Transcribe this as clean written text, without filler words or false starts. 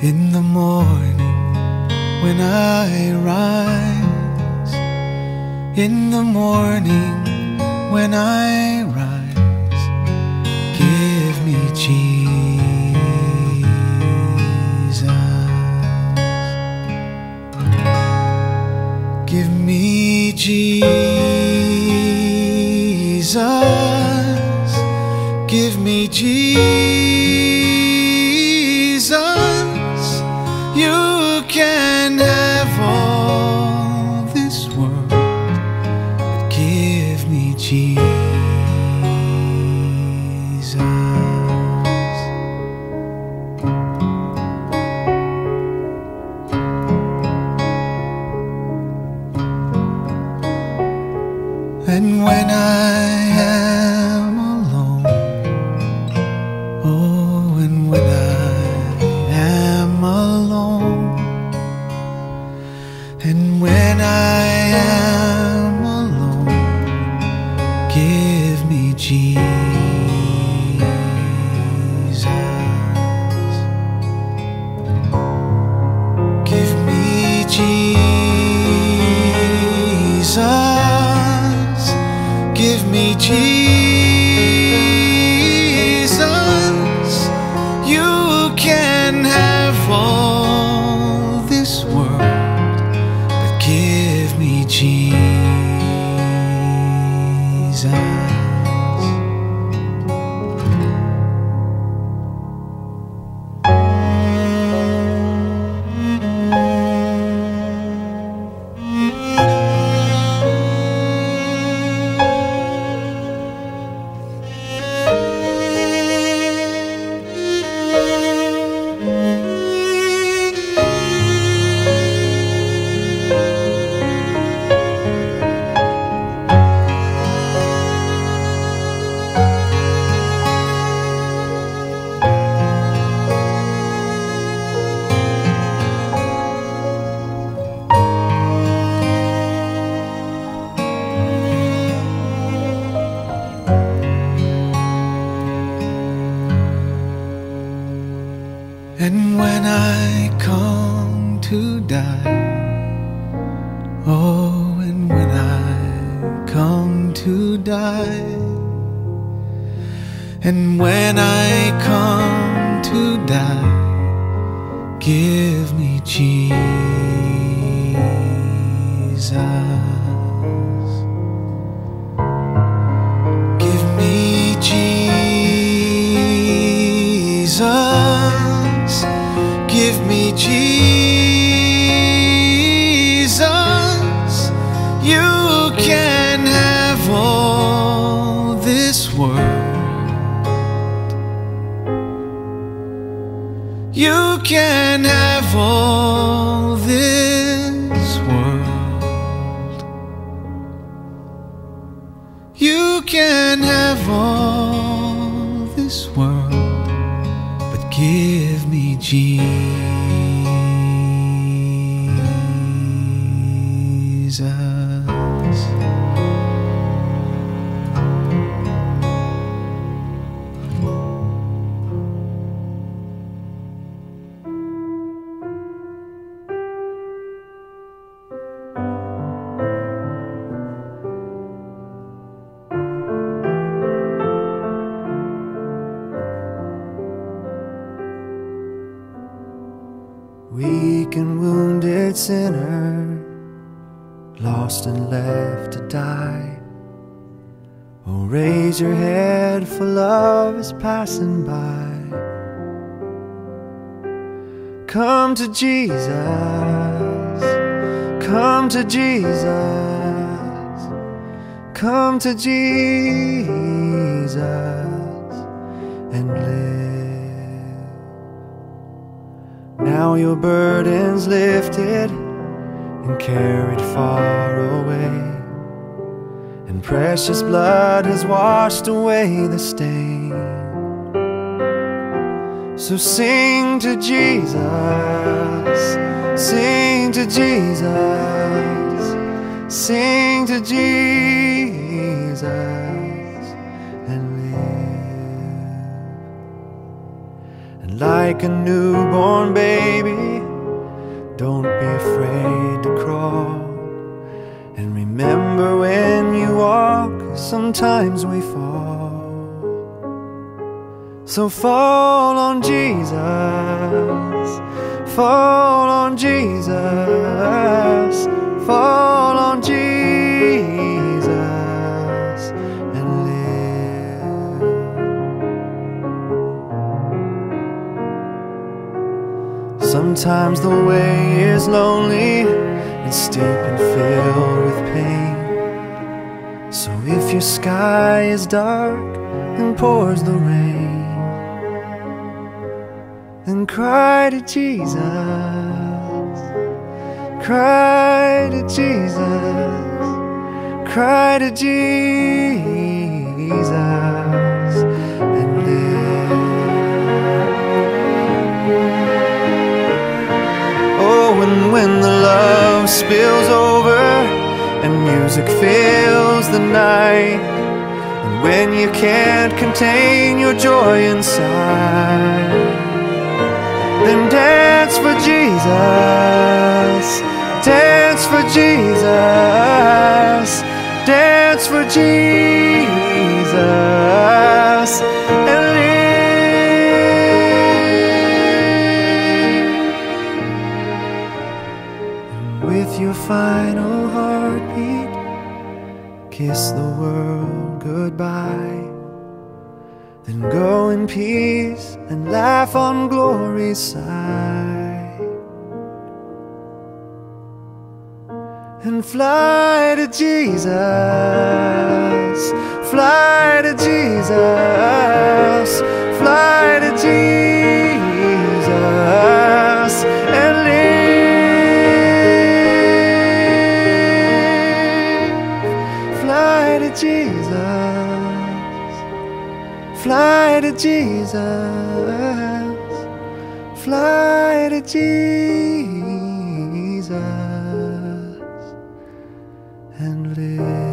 In the morning when I rise, in the morning when I rise, give me Jesus. Give me Jesus. Give me Jesus. You can have all this world, but give me Jesus. And when I am alone, oh, and when I am alone, and when I am alone, give me Jesus. Give me Jesus. Give me Jesus. You can have all this world, but give me Jesus. And when I come to die, oh, and when I come to die, and when I come to die, give me Jesus. Give me Jesus. Give me Jesus. You can have all this world. You can have all this world. You can have all this world, but give me Jesus. Weak and wounded sinner, lost and left to die. Oh, raise your head, for love is passing by. Come to Jesus, come to Jesus, come to Jesus and live. Now your burden's lifted and carried far away, and precious blood has washed away the stain. So sing to Jesus, sing to Jesus, sing to Jesus and live. And like a newborn baby, don't be afraid to crawl. And remember, when you walk, sometimes we fall. So fall on Jesus, fall on Jesus, fall on Jesus and live. Sometimes the way is lonely and steep and filled with pain. So if your sky is dark and pours the rain, then cry to Jesus, cry to Jesus, cry to Jesus and live. Oh, and when the love spills over and music fills the night, and when you can't contain your joy inside, then dance for Jesus, dance for Jesus, dance for Jesus and live. And with your final heartbeat, kiss the world goodbye. Then go in peace and laugh on glory's side, and fly to Jesus, fly to Jesus, fly to Jesus and live. Fly to Jesus, fly to Jesus, fly to Jesus and live.